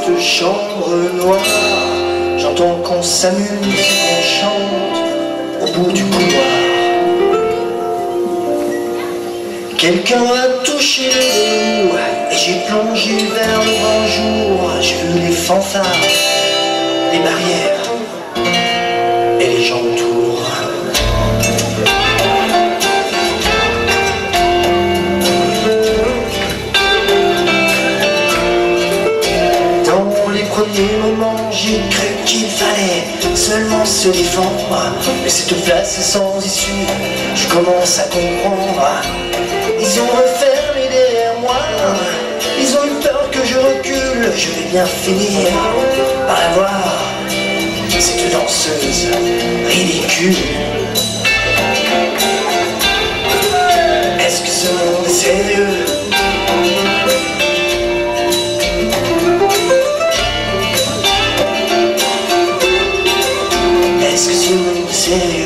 cette chambre noire, j'entends qu'on s'amuse et qu'on chante au bout du couloir. Quelqu'un a touché les roues et j'ai plongé vers le grand jour. J'ai vu les fanfares, les barrières et les gens autour. Dans les premiers moments, j'ai cru qu'il fallait seulement se défendre, mais cette place est sans issue, je commence à comprendre. Ils ont refermé derrière moi, ils ont eu peur que je recule. Je vais bien finir par la voir, cette danseuse ridicule. Est-ce que ce monde est sérieux? Est-ce que ce monde est sérieux?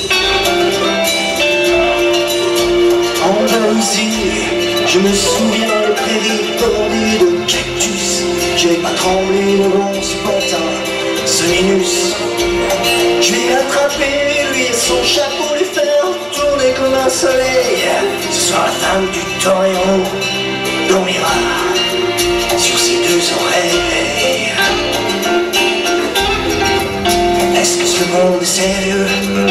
Je me souviens des prairies bordées de cactus. Je vais pas trembler devant ce pantin, ce Minus. Je vais attraper lui et son chapeau, lui faire tourner comme un soleil. Ce soir la femme du torero dormira sur ses deux oreilles. Est-ce que ce monde est sérieux?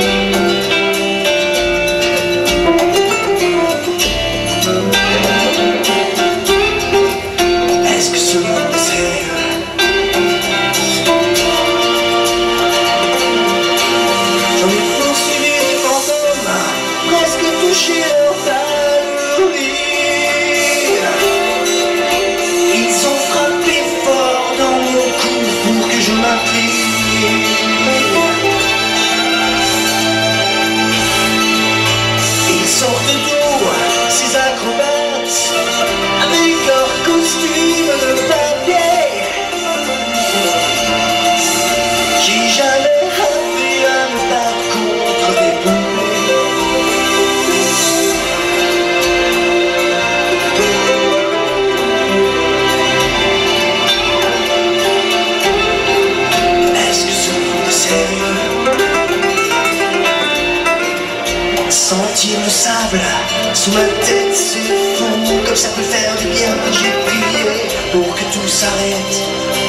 Ils ont frappé fort dans mon cou pour que je m'incline. Ils sortent d'où ces acrobates avec leurs costumes de papier? J'ai jamais appris à me battre contre des boules. Sentir le sable sous ma tête, c'est fou, comme ça peut faire du bien. J'ai prié pour que tout s'arrête.